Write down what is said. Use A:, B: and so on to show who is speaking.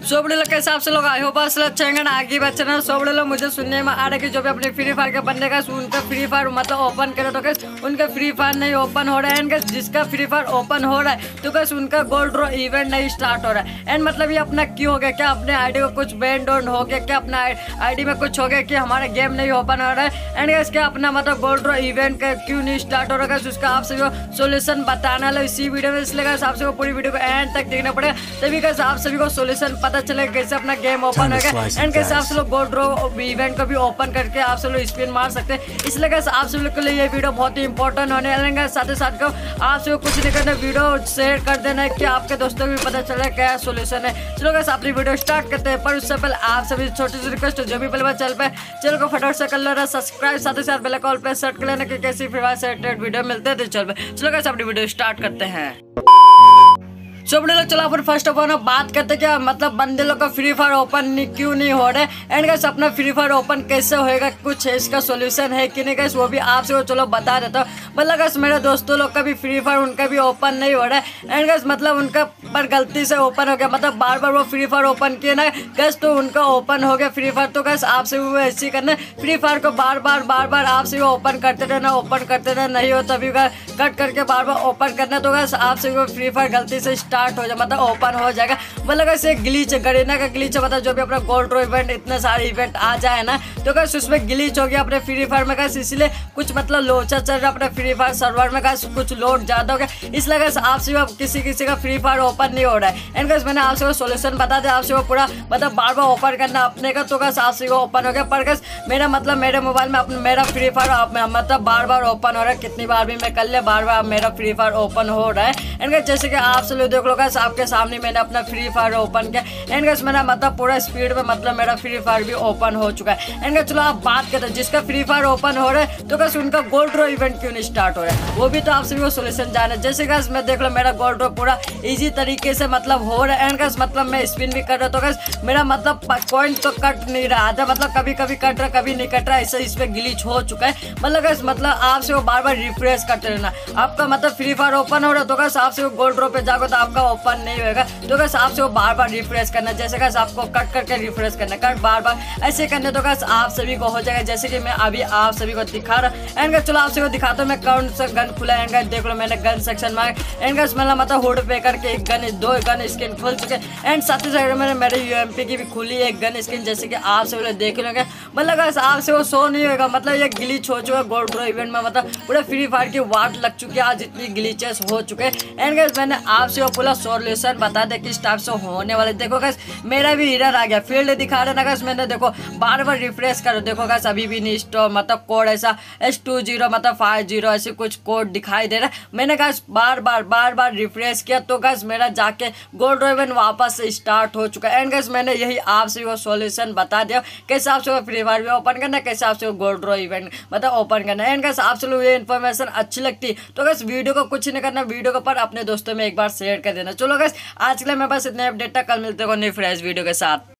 A: सो बड़े लोग के हिसाब से लोग आई होप अच्छे होंगे ना आगे बच्चे ना। सो बड़े लोग मुझे सुनने में आ रहा है कि जो भी अपने फ्री फायर के बंदे का उनका फ्री फायर मतलब ओपन करे तो कैसे उनका फ्री फायर नहीं ओपन हो रहा है। एंड जिसका फ्री फायर ओपन हो रहा है तो कैसे उनका गोल्ड ड्रॉ इवेंट नहीं स्टार्ट हो रहा है। एंड मतलब ये अपना क्यों हो गया, क्या अपने आईडी को कुछ बैन डाउन हो गया, क्या अपना आईडी में कुछ हो गया कि हमारा गेम नहीं ओपन हो रहा है। एंड कैसे क्या अपना मतलब गोल्ड ड्रॉ इवेंट का क्यों नहीं स्टार्ट हो रहा है उसका आप सभी को सोल्यूशन बताना है इसी वीडियो में। इसलिए आपसे पूरी वीडियो को एंड तक देखना पड़ेगा तभी कैसे आप सभी को सोल्यूशन पता चलेगा कैसे अपना गेम ओपन होगा। एंड कैसे आप लोग गोल्ड ड्रॉ इवेंट को भी ओपन करके आप सब लोग स्पिन मार सकते हैं। इसलिए कैसे आप सब लोग के लिए ये वीडियो बहुत ही इंपॉर्टेंट होने वाला है। साथ ही साथ को आप सब कुछ नहीं करना, वीडियो शेयर कर देना है कि आपके दोस्तों को भी पता चले क्या सोल्यूशन है। चलो कैसे अपनी वीडियो स्टार्ट करते हैं, पर उससे पहले आप सभी छोटी सी रिक्वेस्ट जो भी पहले चल पे चैनल को फटाफट से कर लेना सब्सक्राइब, साथ ही साथ बेल कॉल पे सेट कर लेना कि कैसी फ्री फायर से रिलेटेड वीडियो मिलते हैं। तो चलो कैसे अपनी वीडियो स्टार्ट करते हैं। सो बड़े लोग चलो अपन फर्स्ट ऑफ ऑल बात करते क्या मतलब बंदे लोग का फ्री फायर ओपन क्यों नहीं हो रहा है। एंड कैसे अपना फ्री फायर ओपन कैसे होएगा, कुछ है इसका सोल्यूशन है कि नहीं कैसे वो भी आपसे चलो बता देता हूँ। मतलब कैसे मेरे दोस्तों लोग का भी फ्री फायर उनका भी ओपन नहीं हो रहा है। एंड कैसे मतलब उनका पर गलती से ओपन हो गया, मतलब बार बार वो फ्री फायर ओपन किए ना कैसे तो उनका ओपन हो गया फ्री फायर। तो कैसे आपसे वो ऐसे ही करना फ्री फायर को बार बार आपसे वो ओपन करते रहना नहीं हो तभी कट करके बार बार ओपन करना। तो कैसे आपसे वो फ्री फायर गलती से स्टार्ट हो जाए मतलब ओपन हो जाएगा। मतलब कैसे ग्लिच गरीना का ग्लिच मतलब जो भी अपना गोल्ड ड्रॉ इवेंट इतने सारे इवेंट आ जाए ना तो कैसे उसमें ग्लिच हो गया अपने फ्री फायर में कैसे, इसलिए कुछ मतलब लोचा चल रहा अपने फ्री फायर सर्वर में कैसे कुछ लोड ज्यादा हो गया। इसलिए कैसे आपसे किसी का फ्री फायर ओपन नहीं हो रहा है। एंड कैसे मैंने आपसे वो सोल्यूशन बता दिया, आपसे वो पूरा मतलब बार बार ओपन करना अपने का। तो कैसे आपसे वो ओपन हो गया, पर कैसे मेरा मतलब मेरे मोबाइल में अपने मेरा फ्री फायर मतलब बार बार ओपन हो रहा है। कितनी बार भी मैं कर ले बार बार मेरा फ्री फायर ओपन हो रहा है। एंड जैसे कि आप सब लोग देख लो कैसे आपके सामने मैंने अपना फ्री फायर ओपन किया। एंड गाइस मेरा मतलब पूरा स्पीड में मतलब मेरा फ्री फायर भी ओपन हो चुका है। एंड गाइस चलो आप बात करते हैं जिसका फ्री फायर ओपन हो रहा है तो कैसे उनका गोल्ड ड्रॉ इवेंट क्यों नहीं स्टार्ट हो रहा है, वो भी तो आप सभी को सोल्यूशन जाना है। जैसे गाइस मैं देख लो मेरा गोल्ड ड्रॉ पूरा इजी तरीके से मतलब हो रहा है। एंड गाइस मतलब मैं स्पिन भी कर रहा तो गाइस मेरा मतलब पॉइंट तो कट नहीं रहा था, मतलब कभी कभी कट रहा कभी नहीं कट रहा, ऐसे इस पे ग्लिच हो चुका है। मतलब गाइस मतलब आपसे वो बार बार रिफ्रेश करते रहना। आपका मतलब फ्री फायर ओपन हो रहा है तो गाइस आपसे वो गोल्ड ड्रॉ पे जाओगे तो आपका ओपन नहीं होगा। तो गाइस आपसे वो बार बार रिफ्रेश करना, जैसे गाइस आपको कट करके रिफ्रेश करना, कट बार बार ऐसे करने तो गाइस आप सभी को हो जाएगा। जैसे कि मैं अभी आप सभी को दिखा रहा। एंड गाइस चलो आप सभी को दिखाता हूं मैं कौन सा गन खुला है। एंड गाइस देख लो मैंने गन सेक्शन में। एंड गाइस मतलब हुड पे करके एक गन दो गन स्किन खुल चुके। एंड साथ ही साथ मैंने मेरे यूएमपी की भी खुली एक गन स्किन, जैसे कि आप सभी लोग देख लोगे। मतलब गाइस आपसे वो शो नहीं होगा, मतलब ये ग्लिच हो चुका है गोल्ड ड्रॉ इवेंट में। मतलब पूरा फ्री फायर की वाट लग चुकी है आज, इतनी ग्लिचेस हो चुके। एंड गाइस मैंने आपसे वो पूरा सोल्यूशन बता दे किस टाइप से होने वाले। देखो गाइस मेरा भी हिरर आ गया, फील्ड दिखा रहे ना गाइस। मैंने देखो बार बार रिफ्रेश करो, देखो गाइस अभी भी नहीं स्टॉप मतलब कोड ऐसा S20 मतलब 50 ऐसे कुछ कोड दिखाई दे रहा है। मैंने गाइस बार बार रिफ्रेश किया तो गाइस मेरा जाके गोल्ड ड्रॉ इवेंट वापस से स्टार्ट हो चुका है। एंड गाइस मैंने यही आपसे वो सोल्यूशन बता दिया कैसे आपसे फ्री फायर भी ओपन करना, कैसे आपसे गोल्ड ड्रॉ इवेंट मतलब ओपन करना। एंड गाइस आप लोग ये इन्फॉर्मेशन अच्छी लगती तो गाइस वीडियो को कुछ नहीं करना, वीडियो को पर अपने दोस्तों में एक बार शेयर कर देना। चलो गाइस आज के लिए मैं बस इतने अपडेट तक, कल मिलते हैं नई फ्रेश वीडियो के साथ।